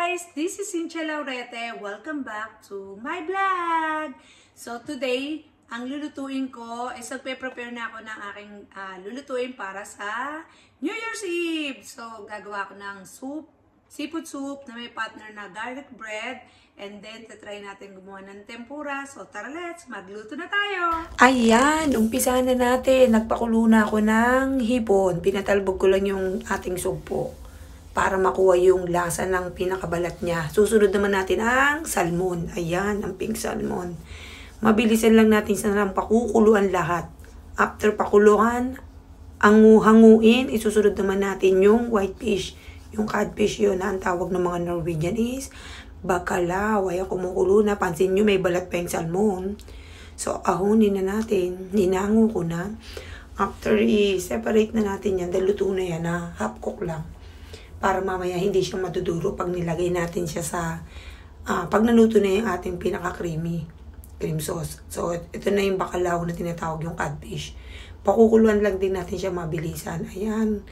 guys! This is Cynthia Laurete. Welcome back to my vlog! So today, ang lulutuin ko is nagpe-prepare na ako ng aking lulutuin para sa New Year's Eve. So gagawa ko ng soup, seafood soup na may partner na garlic bread. And then, tatry natin gumawa ng tempura. So tara, let's magluto na tayo! Ayan, umpisahan na natin. Nagpakulo na ako ng hipon. Pinatalbog ko lang yung ating sugpo para makuha yung lasa ng pinakabalat niya. Susunod naman natin ang salmon. Ayan, ang pink salmon. Mabilisan lang natin sa pakukuluan lahat. After pakuluan, hanguin, isusunod naman natin yung white fish. Yung codfish yun na ang tawag ng mga Norwegian is bacalao. Ayan, kumukulo na. Pansin nyo, may balat pa yung salmon. So, ahonin na natin. Ninango ko na. After i-separate na natin yan, dahil luto na yan na half cook lang. Para mamaya hindi siya maduduro pag nilagay natin siya sa pag naluto na yung ating pinaka-creamy cream sauce. So, ito na yung bacalao na tinatawag yung codfish. Pakukuluan lang din natin siya mabilisan. Ayan.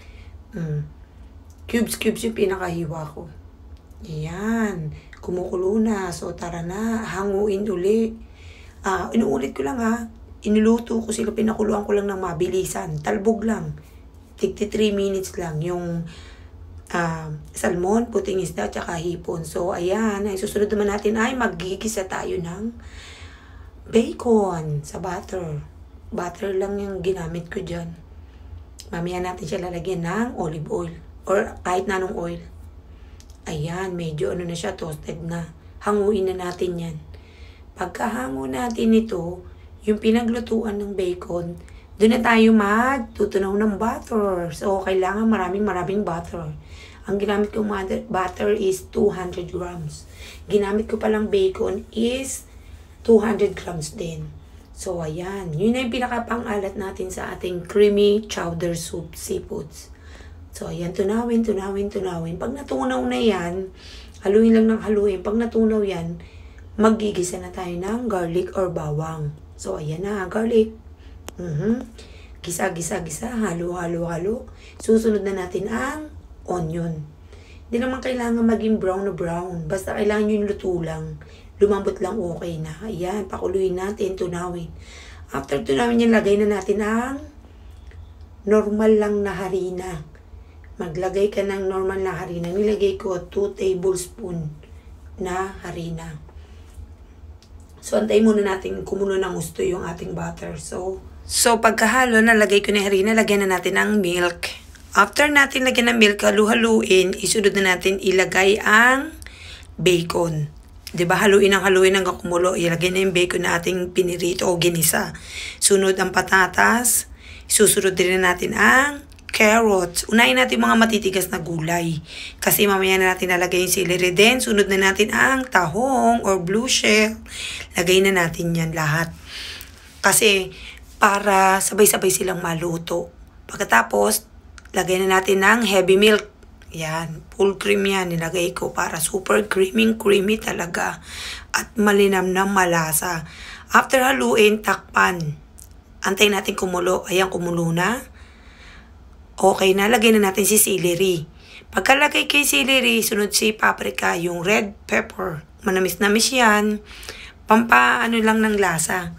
Cubes yung pinakahiwa ko. Ayan. Kumukulo na. So, tara na. Hanguin uli. Inuulit ko lang Iniluto ko sila. Pinakuluan ko lang ng mabilisan. Talbog lang. 3 minutes lang. Yung salmon, puting isda, tsaka hipon. So, ayan. Ay, susunod naman natin ay maggigisa tayo ng bacon sa butter. Butter lang yung ginamit ko dyan. Mamaya natin siya lalagyan ng olive oil or kahit na anong oil. Ayan, medyo na siya, toasted na. Hanguin na natin yan. Pagkahango natin ito, yung pinaglutuan ng bacon, doon na tayo magtutunaw ng butter. So, kailangan maraming butter. Ang ginamit kong butter is 200 grams. Ginamit ko palang bacon is 200 grams din. So, ayan. Yun na yung pinakapang-alat natin sa ating creamy chowder soup seafoods. So, ayan. Tunawin. Pag natunaw na yan, haluin lang ng haluin. Pag natunaw yan, magigisa na tayo ng garlic or bawang. So, ayan na. Garlic. Gisa. Halo. Susunod na natin ang onion. Hindi naman kailangan maging brown na brown. Basta kailangan yung luto lang. Lumambot lang okay na. Ayan, pakuluin natin, tunawin. After tunawin yan, lagay na natin ang normal lang na harina. Maglagay ka ng normal na harina. Nilagay ko 2 tablespoon na harina. So, antayin muna natin kumulo ng gusto yung ating butter. So pagkahalo, nalagay ko na harina, lagyan na natin ng milk. After natin lagyan ng milk, halu-haluin, isunod na natin ilagay ang bacon. Diba, haluin hanggang kumulo. Ilagay na yung bacon na ating pinirito o ginisa. Sunod ang patatas. Susunod din na natin ang carrots. Unahin natin mga matitigas na gulay. Kasi mamaya na natin nalagay yung celery din. Sunod na natin ang tahong or blue shell. Lagay na natin yan lahat. Kasi para sabay-sabay silang maluto. Pagkatapos, lagay na natin ng heavy milk. Yan, full cream yan. Nilagay ko para super creamy talaga. At malinam na malasa. After haluin, takpan. Antayin natin kumulo. Ayan, kumulo na. Okay na, lagay na natin si celery. Pagkalagay kay celery, sunod si paprika, yung red pepper. Manamis-namis yan. Pampaano lang ng lasa.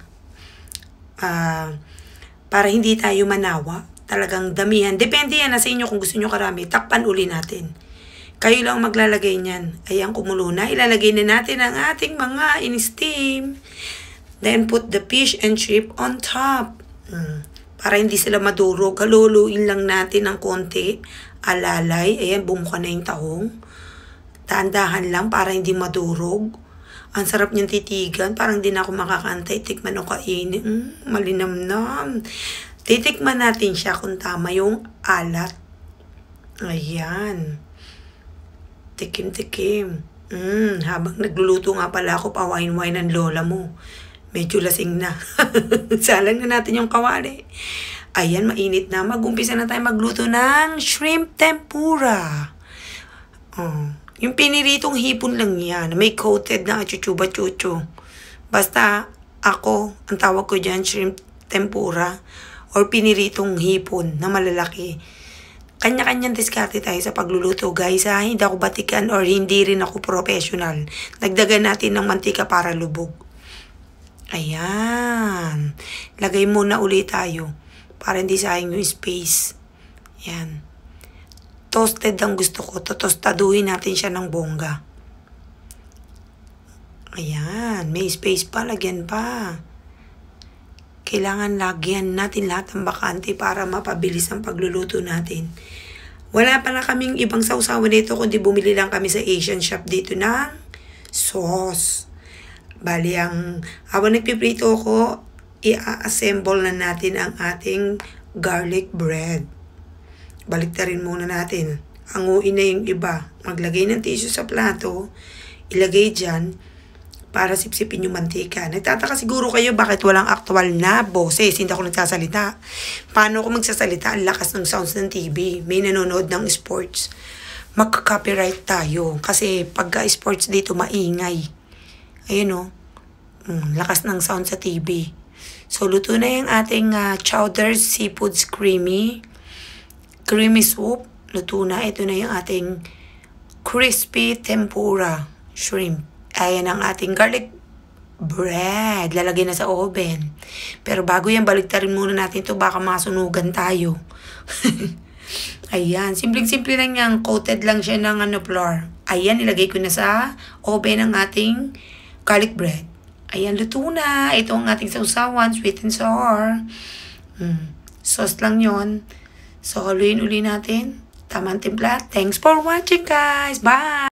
Para hindi tayo manawa. Talagang damihan. Depende yan sa inyo kung gusto nyo karami. Takpan uli natin. Kayo lang maglalagay niyan. Ayan, kumulo na. Ilalagay na natin ang ating mga in-steam. Then put the fish and chip on top. Para hindi sila madurog. Haluluin lang natin ng konti. Alalay. Ayan, bumuka na yung tahong. Dahan-dahan lang para hindi madurog. Ang sarap niyang titigan. Parang di na ako makakantay. Tikman o kainin. Malinamnam. Titikman natin siya kung tama yung alat. Ayan. Tikim. Habang nagluluto nga pala ako, pawain-wain ng lola mo. Medyo lasing na. Salang na natin yung kawali. Ayan, mainit na. Mag-umpisa na tayo magluto ng shrimp tempura. Yung piniritong hipon lang yan. May coated na chuchuba-chucho. Basta ako, ang tawag ko dyan, shrimp tempura. Or piniritong hipon na malalaki. kanya-kanyang diskarte tayo sa pagluluto, guys, ha? Hindi ako batikan or hindi rin ako professional. Dagdagan natin ng mantika para lubog. Ayan. Lagay muna ulit tayo para hindi sayang yung space. Ayan. Toasted ang gusto ko. Totostaduhin natin siya ng bongga. Ayan. May space pa. Lagyan pa. Kailangan lagyan natin lahat ng bakante para mapabilis ang pagluluto natin. Wala pa na kaming ibang sausawan dito kundi bumili lang kami sa Asian shop dito ng sauce. Bali, habang nagpiprito ko, i-assemble na natin ang ating garlic bread. Baliktarin muna natin. Hanguin na yung iba. Maglagay ng tissue sa plato, ilagay dyan, para sipsipin yung mantika. Nagtataka siguro kayo bakit walang actual na boses. Hindi ako nagsasalita. Paano ako magsasalita? Ang lakas ng sounds ng TV. May nanonood ng sports. Magka-copyright tayo. Kasi pagka-sports dito, maingay. Ayun o. Lakas ng sound sa TV. So, luto na yung ating chowder seafoods creamy soup. Luto na. Ito na yung ating crispy tempura shrimp. Ayan ang ating garlic bread. Lalagay na sa oven. Pero bago yan, baligtarin muna natin ito. Baka masunugan tayo. Ayan. Simpleng-simple lang yan. Coated lang siya ng flour. Ayan, ilagay ko na sa oven ang ating garlic bread. Ayan, luto na. Ito ang ating sausawan. Sweet and sour. Sauce lang yon. So, haluin uli natin. Tamang timpla. Thanks for watching, guys. Bye!